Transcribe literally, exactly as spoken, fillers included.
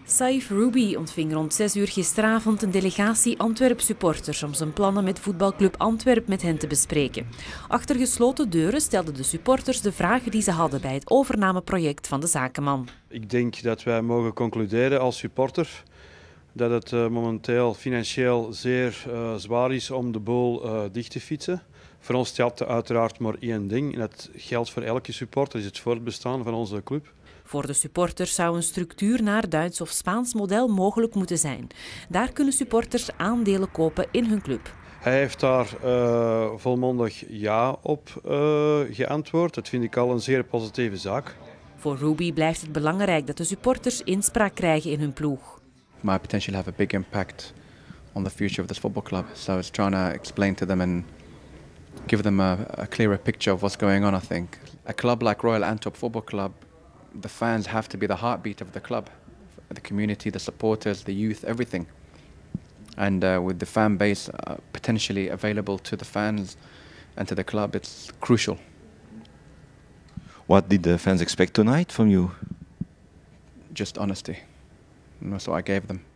Saif Ruby ontving rond zes uur gisteravond een delegatie Antwerp-supporters om zijn plannen met voetbalclub Antwerp met hen te bespreken. Achter gesloten deuren stelden de supporters de vragen die ze hadden bij het overnameproject van de zakenman. Ik denk dat wij mogen concluderen als supporter dat het uh, momenteel financieel zeer uh, zwaar is om de boel uh, dicht te fietsen. Voor ons telt uiteraard maar één ding en dat geldt voor elke supporter, is het voortbestaan van onze club. Voor de supporters zou een structuur naar Duits of Spaans model mogelijk moeten zijn. Daar kunnen supporters aandelen kopen in hun club. Hij heeft daar uh, volmondig ja op uh, geantwoord. Dat vind ik al een zeer positieve zaak. Voor Ruby blijft het belangrijk dat de supporters inspraak krijgen in hun ploeg. Might potentially have a big impact on the future of this football club. So it's trying to explain to them and give them a, a clearer picture of what's going on, I think. A club like Royal Antwerp Football Club, the fans have to be the heartbeat of the club. The community, the supporters, the youth, everything. And uh, with the fan base uh, potentially available to the fans and to the club, it's crucial. What did the fans expect tonight from you? Just honesty. And that's what I gave them.